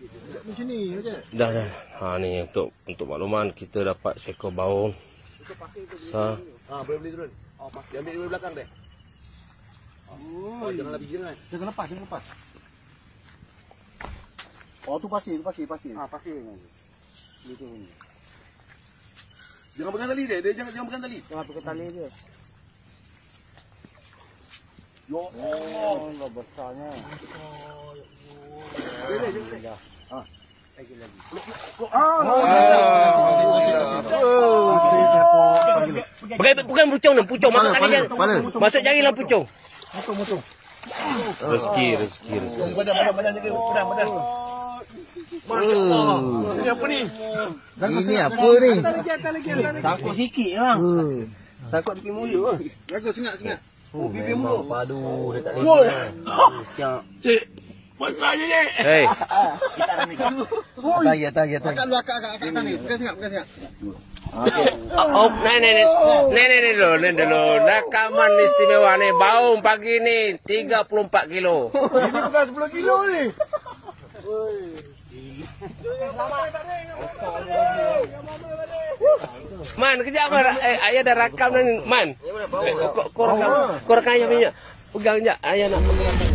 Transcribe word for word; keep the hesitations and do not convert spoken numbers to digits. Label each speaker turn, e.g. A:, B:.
A: Macam ni aja.
B: Dah dah. Ha ni untuk untuk makluman kita dapat seekor baung. Sa.
C: Ha, boleh beli turun. Oh, dia ambil di belakang deh. Oh, jangan lebih jangan.
A: Jangan lepas, jangan lepas. Oh, tu pasir, tu pasir, pasir.
C: Ha, pasir. Itu. Jangan pegang tali dia, dia jangan jangan pegang tali.
A: Jangan pegang tali je.
C: Yo.
A: Oh, enggak besarnya.
C: Boleh, boleh.
A: Ha. Lagi lagi.
B: Bukan bukan pucung ni, pucung masuk kali je. Masuk jari lah pucung.
A: Mutung, mutung.
B: Rezeki, rezeki, rezeki.
C: Badan, badan, badan jaga. Badan, badan. Masya-Allah. Ini apa ni?
A: Ini apa ni?
C: Takut sikit bang.
A: Takut pipi mulut.
C: Jaga sengat, sengat. Oh, pipi mulut.
A: Padu, dia tak boleh.
C: Siap. Cik. Masanya je.
B: Hei.
A: Tagi, tagi, tagi.
C: Akak lu, akak, akak, akak tadi. Pegang sengat, pegang sengat.
B: Oh, oh, ni ni ni. Ni ni ni dulu, ni dulu. Rakaman istimewa ni, baung pagi ni tiga puluh empat kilo.
C: Ini bukan sepuluh kilo ni.
B: Man, kejap man. Eh, ayah dah rakam ni, man. Eh, kau kau rakam, kau rakam ayah punya. Pegang je, ayah nak.